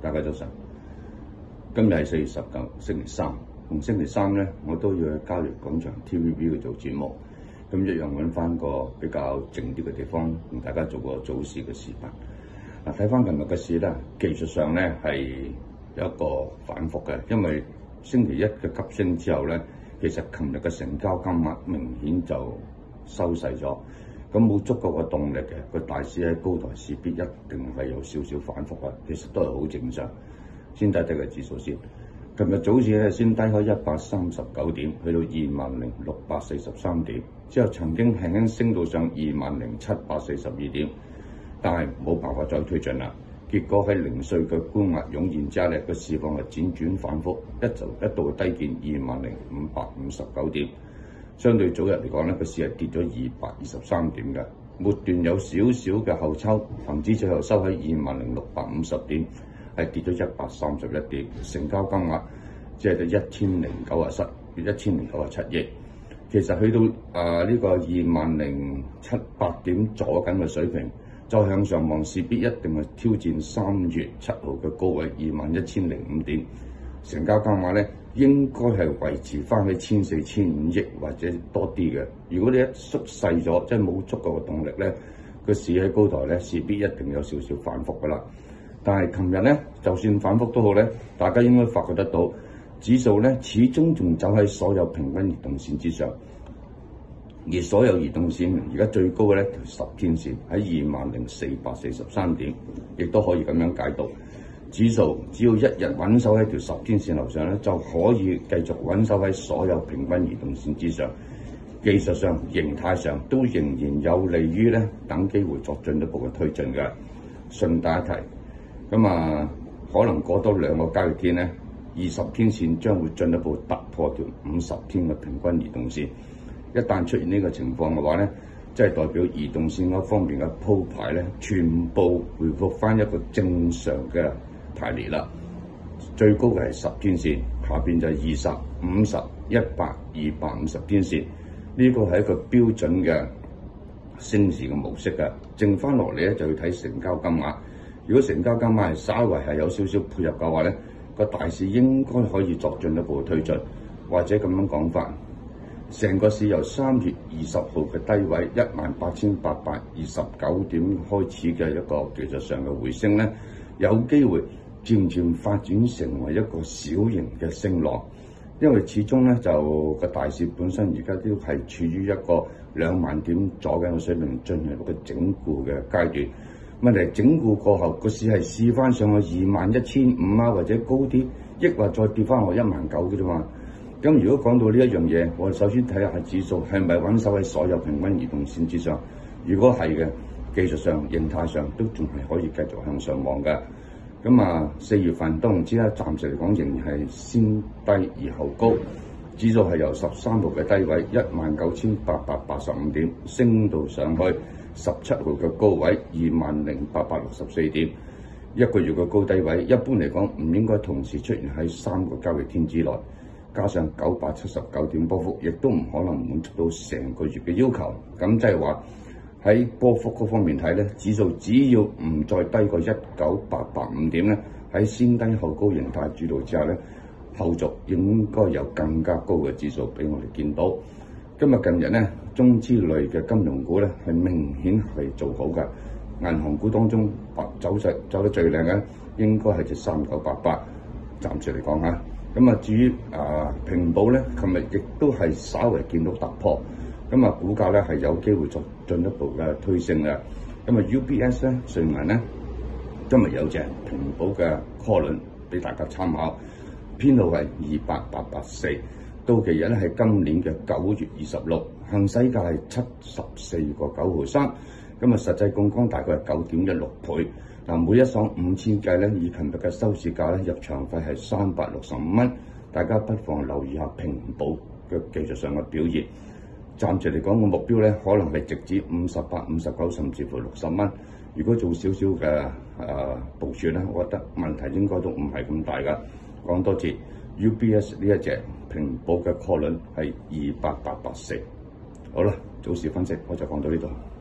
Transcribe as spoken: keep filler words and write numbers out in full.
大家早晨。今日係四月十九，星期三。逢星期三咧，我都要去交易廣場 T V B 去做節目。咁一樣揾翻個比較靜啲嘅地方，同大家做個早市嘅視頻。嗱，睇翻琴日嘅市咧，技術上咧係有一個反覆嘅，因為星期一嘅急升之後咧，其實琴日嘅成交金額明顯就收細咗。咁冇足夠嘅動力嘅，個大市喺高台勢必一定係有少少反覆嘅，其實都係好正常。先睇睇個指數先。琴日早市咧先低開一百三十九點，去到二萬零六百四十三點，之後曾經輕輕升到上二萬零七百四十二點，但係冇辦法再推進啦。結果喺零碎嘅沽壓湧現之下咧，個市況係輾轉反覆，一就一度低見二萬零五百五十九點。相對早日嚟講咧，個市係跌咗二百二十三點嘅，末段有少少嘅後抽，恒指最後收喺二萬零六百五十點，係跌咗一百三十一點，成交金額即係到一千零九十七，一千零九十七億。其實去到啊呢、這個二萬零七百點左緊嘅水平，再向上望，勢必一定係挑戰三月七號嘅高位二萬一千零五點。成交金額咧應該係維持翻喺千四千五億或者多啲嘅。如果你一縮細咗，即係冇足夠嘅動力咧，個市喺高台咧勢必一定有少少反覆噶啦。但係琴日咧，就算反覆都好咧，大家應該發覺得到，指數咧始終仲走喺所有平均移動線之上，而所有移動線而家最高嘅咧條十天線喺二萬零四百四十三點，亦都可以咁樣解讀。指數只要一日穩守喺條十天線樓上咧，就可以繼續穩守喺所有平均移動線之上。技術上、形態上都仍然有利於咧等機會作進一步嘅推進嘅。順帶一提，咁啊可能過多兩個交易天咧，二十天線將會進一步突破條五十天嘅平均移動線。一旦出現呢個情況嘅話咧，即係代表移動線嗰方面嘅鋪排咧，全部回復翻一個正常嘅排列啦。最高嘅係十天線，下邊就係二十、五十、一百、二百五十天線。呢個係一個標準嘅升市嘅模式嘅。剩翻落嚟咧就要睇成交金額。如果成交金額係稍為係有少少配合嘅話咧，個大市應該可以作進一步嘅推進，或者咁樣講法，成個市由三月二十號嘅低位一萬八千八百二十九點開始嘅一個技術上嘅回升咧，有機會漸漸發展成為一個小型嘅升浪，因為始終咧就個大市本身而家都係處於一個兩萬點左右嘅水平，進入一個整固嘅階段。問題整固過後，個市係試翻上去二萬一千五啊，或者高啲，抑或再跌翻落一萬九嘅啫嘛。咁如果講到呢一樣嘢，我哋首先睇下指數係咪穩守喺所有平均移動線之上。如果係嘅，技術上、形態上都仲係可以繼續向上望嘅。咁啊，四月份都唔知啦，暫時嚟講仍然係先低而後高。指數係由十三號嘅低位一萬九千八百八十五點升到上去十七號嘅高位二萬零八百六十四點。一個月嘅高低位，一般嚟講唔應該同時出現喺三個交易天之內。加上九百七十九點波幅，亦都唔可能滿足到成個月嘅要求。咁即係話喺波幅嗰方面睇咧，指數只要唔再低過一九八八五點咧，喺先低後高形態主導之下咧，後續應該有更加高嘅指數俾我哋見到。今日近日咧，中資類嘅金融股咧係明顯係做好嘅。銀行股當中，走勢走得最靚嘅應該係隻三九八八。暫時嚟講嚇。咁啊，至於啊平保咧，琴日亦都係稍微見到突破，咁啊股價咧係有機會作進一步嘅推升嘅。咁啊 U B S 咧，瑞銀咧，今日有隻平保嘅 call 輪俾大家參考，編號係二八八八四，到期日咧係今年嘅九月二十六，行使價係七十四個九毫三，咁啊實際槓桿大概係九點一六倍。嗱，每一爽五千計咧，以琴日嘅收市價咧，入場費係三百六十五蚊，大家不妨留意下平保嘅技術上嘅表現。暫時嚟講，個目標咧，可能係直指五十八、五十九，甚至乎六十蚊。如果做少少嘅誒部署咧，我覺得問題應該都唔係咁大噶。講多次 ，U B S 呢一隻平保嘅 call 輪係二八八八四。好啦，早市分析我就講到呢度。